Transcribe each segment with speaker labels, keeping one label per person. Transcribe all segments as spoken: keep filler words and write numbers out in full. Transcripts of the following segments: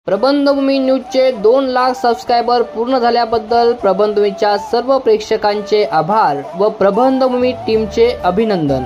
Speaker 1: प्रबंधभूमी न्यूजचे दोन लाख सबस्क्रायबर पूर्ण झाल्याबद्दल प्रबंधभूमीच्या सर्व प्रेक्षकांचे आभार व प्रबंधभूमी टीमचे अभिनंदन।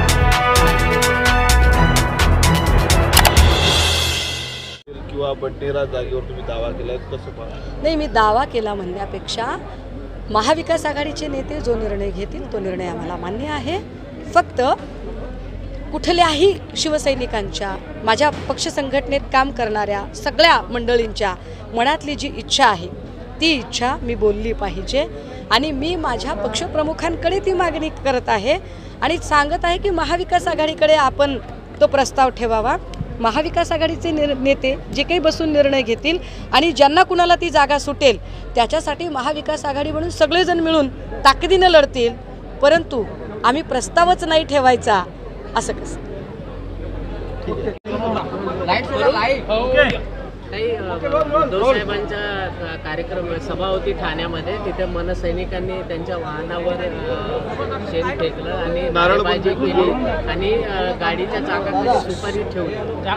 Speaker 2: किंवा बंडेरा जागेवर तुम्ही दावा केलाय, कसं पाहता?
Speaker 3: नाही, मी दावा केला म्हणण्यापेक्षा महाविकास आघाडीचे नेते जो निर्णय घेतील तो निर्णय आम्हाला मान्य आहे। फक्त कुठल्याही शिवसैनिकांच्या, माझ्या पक्ष संघटनेत काम करणाऱ्या सगळ्या मंडळींच्या मनातली जी इच्छा आहे ती इच्छा मी बोलली पाहिजे आणि मी माझ्या पक्षप्रमुखांकडे ती मागणी करत आहे आणि सांगत आहे की महाविकास आघाडीकडे आपण तो प्रस्ताव ठेवावा। महाविकास आघाडीचे नेते जे काही बसून निर्णय घेतील आणि ज्यांना कुणाला ती जागा सुटेल त्याच्यासाठी महाविकास आघाडी म्हणून सगळेजण मिळून ताकदीने लढतील, परंतु आम्ही प्रस्तावच नाही ठेवायचा असं कसं?
Speaker 4: उद्धव साहेबांचा कार्यक्रम सभा होती ठाण्यामध्ये, तिथे मनसैनिकांनी त्यांच्या वाहनावर शेण फेकलं आणि नारेबाजी केली आणि गाडीच्या चाकाखाली सुपारी ठेवली।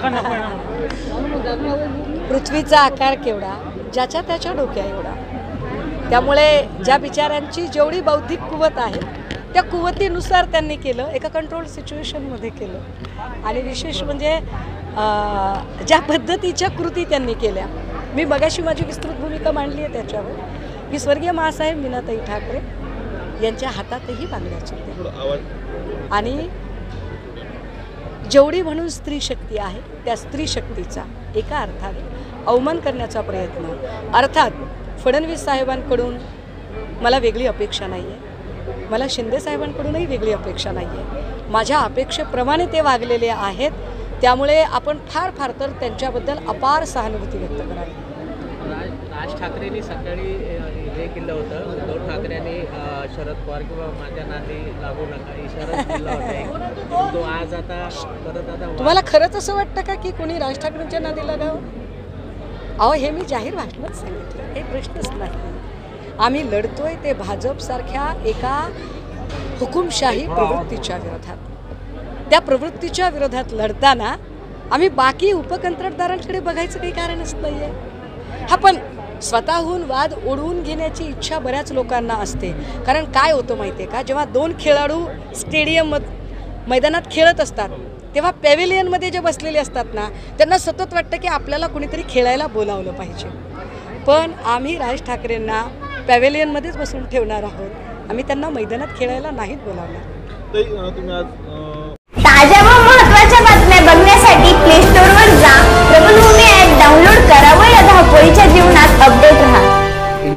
Speaker 3: पृथ्वीचा आकार केवढा, ज्याच्या त्याच्या डोक्या एवढा। त्यामुळे ज्या बिचाऱ्यांची जेवढी बौद्धिक कुवत आहे त्या कुवतीनुसार त्यांनी केलं, एका कंट्रोल सिच्युएशनमध्ये केलं आणि विशेष म्हणजे ज्या पद्धतीच्या कृती त्यांनी केल्या, मी मगाशी माझी विस्तृत भूमिका मांडली आहे त्याच्यावर की स्वर्गीय मासाहेब मीनाताई ठाकरे यांच्या हातातही बांगड्याचे होते आणि जेवढी म्हणून स्त्री शक्ती आहे त्या स्त्री शक्तीचा एका अर्थाने अवमान करण्याचा प्रयत्न, अर्थात फडणवीस साहेबांकडून मला वेगळी अपेक्षा नाही आहे, मला शिंदे साहेबांकडूनही वेगळी अपेक्षा नाही आहे, माझ्या अपेक्षेप्रमाणे ते वागलेले आहेत, त्यामुळे आपण फार फार तर त्यांच्याबद्दल अपार सहानुभूती व्यक्त करावी।
Speaker 4: राज राज ठाकरेंनी सकाळी हे केलं होतं, उद्धव ठाकरेंनी शरद पवार किंवा माझ्या नादी लागू नका इशारा दिला होता, तो आज आता परत आता
Speaker 3: तुम्हाला खरंच असं वाटतं का की कोणी राज ठाकरेंच्या नादी लागावं? अहो, हे मी जाहीर भाषणात सांगितलं, हे प्रश्नच नाही। आम्ही लढतोय ते भाजपसारख्या एका हुकुमशाही प्रवृत्तीच्या विरोधात। त्या प्रवृत्तीच्या विरोधात लढताना आम्ही बाकी उपकंत्राटदारांकडे बघायचं काही कारणच नाही आहे। हा पण स्वतःहून वाद ओढवून घेण्याची इच्छा बऱ्याच लोकांना असते, कारण काय होतं माहिती आहे का, जेव्हा दोन खेळाडू स्टेडियम मैदानात खेळत असतात तेव्हा पॅव्हिलियनमध्ये जे बसलेले असतात ना त्यांना सतत वाटतं की आपल्याला कुणीतरी खेळायला बोलावलं पाहिजे, पण आम्ही राज ठाकरेंना पॅव्हिलियनमध्येच बसून ठेवणार आहोत, आम्ही त्यांना मैदानात खेळायला नाहीत बोलावणार।
Speaker 2: तुम्ही आज
Speaker 5: ताज्या व महत्त्वाच्या बातम्या बघण्यासाठी प्ले स्टोअरवर जा, प्रबंधभूमी ॲप डाउनलोड करा।